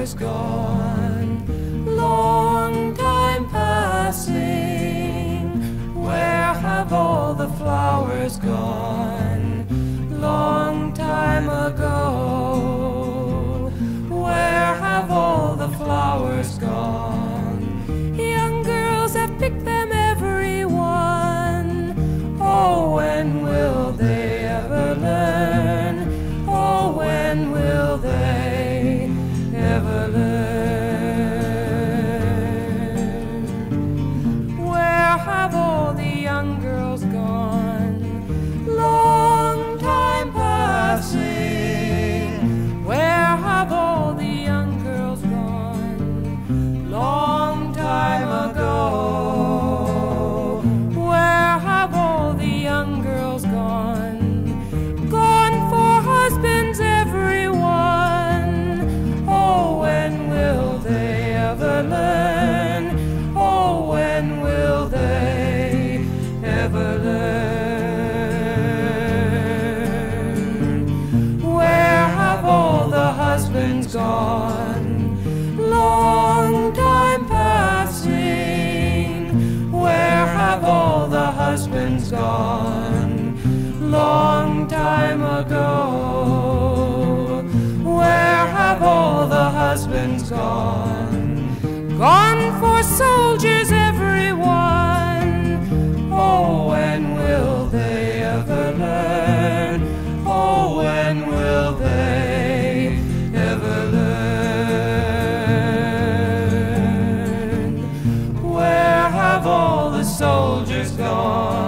flowers gone? Long time passing, where have all the flowers gone? Long time ago, where have all the flowers gone? Young girls have picked them, every one. Oh, when will they ever learn? Oh, when will they ever learn? Where have all the young girls gone? Long time passing, where have all the young girls gone? Long time ago, where have all the young girls gone? Gone for husbands, everyone. Oh, when will they ever learn? Oh, when will they ever learn? Where have all the husbands gone? Long time passing, where have all the husbands gone? Long time ago, where have all the husbands gone? Gone for soldiers, everyone. Oh, when will they ever learn? Oh, when will they ever learn? Where have all the soldiers gone?